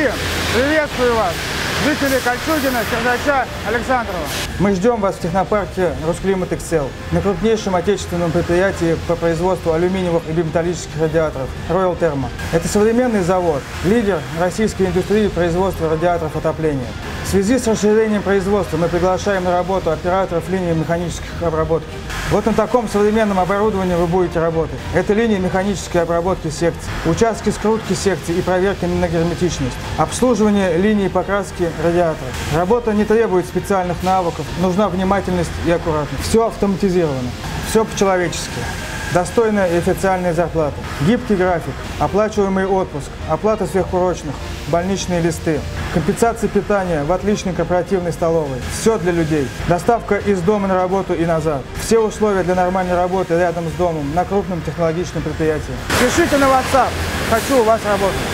И приветствую вас, жители Кольчугино, Киржача, Александрова. Мы ждем вас в технопарке «Русклимат Excel», на крупнейшем отечественном предприятии по производству алюминиевых и биметаллических радиаторов Royal Thermo. Это современный завод, лидер российской индустрии производства радиаторов отопления. В связи с расширением производства мы приглашаем на работу операторов линии механических обработки. Вот на таком современном оборудовании вы будете работать. Это линии механической обработки секций, участки скрутки секций и проверки на герметичность, обслуживание линии покраски радиаторов. Работа не требует специальных навыков, нужна внимательность и аккуратность. Все автоматизировано, все по-человечески. Достойная и официальная зарплата, гибкий график, оплачиваемый отпуск, оплата сверхурочных, больничные листы, компенсация питания в отличной корпоративной столовой. Все для людей. Доставка из дома на работу и назад. Все условия для нормальной работы рядом с домом на крупном технологичном предприятии. Пишите на WhatsApp. Хочу у вас работать.